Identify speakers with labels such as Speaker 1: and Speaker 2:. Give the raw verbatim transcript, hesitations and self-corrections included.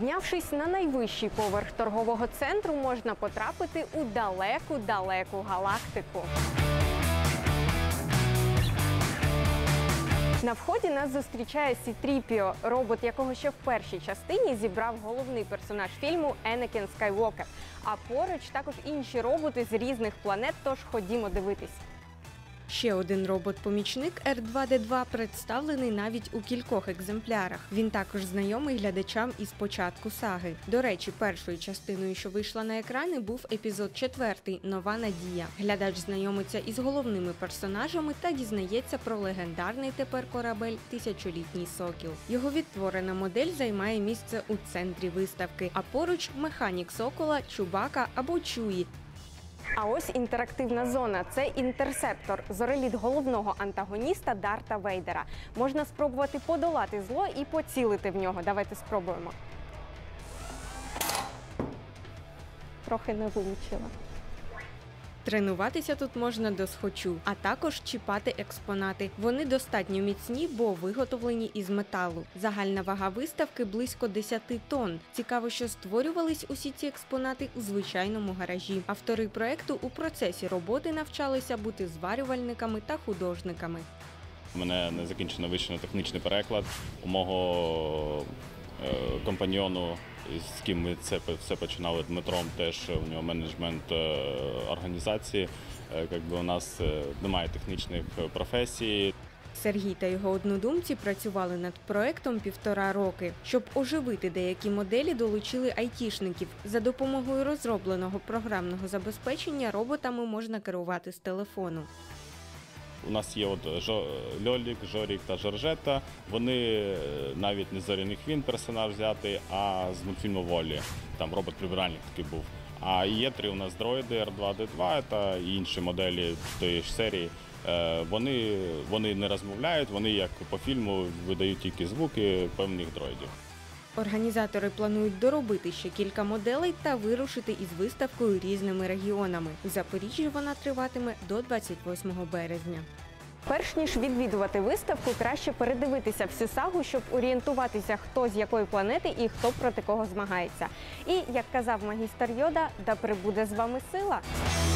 Speaker 1: Піднявшись на найвищий поверх торгового центру, можна потрапити у далеку-далеку галактику. На вході нас зустрічає Сі трі пі о, робот, якого ще в першій частині зібрав головний персонаж фільму Енакін Скайуокер. А поруч також інші роботи з різних планет, тож ходімо дивитись. Ще один робот-помічник Ер два Де два представлений навіть у кількох екземплярах. Він також знайомий глядачам із початку саги. До речі, першою частиною, що вийшла на екрани, був епізод четвертий «Нова надія». Глядач знайомиться із головними персонажами та дізнається про легендарний тепер корабель «Тисячолітній сокіл». Його відтворена модель займає місце у центрі виставки, а поруч механік сокола, Чубака або Чуї. А ось інтерактивна зона – це інтерсептор, зореліт головного антагоніста Дарта Вейдера. Можна спробувати подолати зло і поцілити в нього. Давайте спробуємо. Трохи не вилучила. Тренуватися тут можна досхочу, а також чіпати експонати. Вони достатньо міцні, бо виготовлені із металу. Загальна вага виставки – близько десяти тонн. Цікаво, що створювались усі ці експонати у звичайному гаражі. Автори проєкту у процесі роботи навчалися бути зварювальниками та художниками.
Speaker 2: У мене не закінчено вищий технічний переклад. У мого е, компаньйону, з ким ми це все починали, Дмитром, теж у нього менеджмент організації. Якби у нас немає технічних професій.
Speaker 1: Сергій та його однодумці працювали над проектом півтора роки. Щоб оживити деякі моделі, долучили айтішників. За допомогою розробленого програмного забезпечення роботами можна керувати з телефону.
Speaker 2: У нас є от Льолік, Жорік та Жоржета. Вони навіть не з «Зоряних війн» персонаж взяти, а з мультфільму «Волі». Там робот-прибиральник такий був. А є три у нас дроїди Ер два Де два та інші моделі тієї ж серії. Вони, вони не розмовляють, вони як по фільму видають тільки звуки певних дроїдів.
Speaker 1: Організатори планують доробити ще кілька моделей та вирушити із виставкою різними регіонами. У Запоріжжі вона триватиме до двадцять восьмого березня. Перш ніж відвідувати виставку, краще передивитися всю сагу, щоб орієнтуватися, хто з якої планети і хто проти кого змагається. І, як казав магістр Йода, да прибуде з вами сила!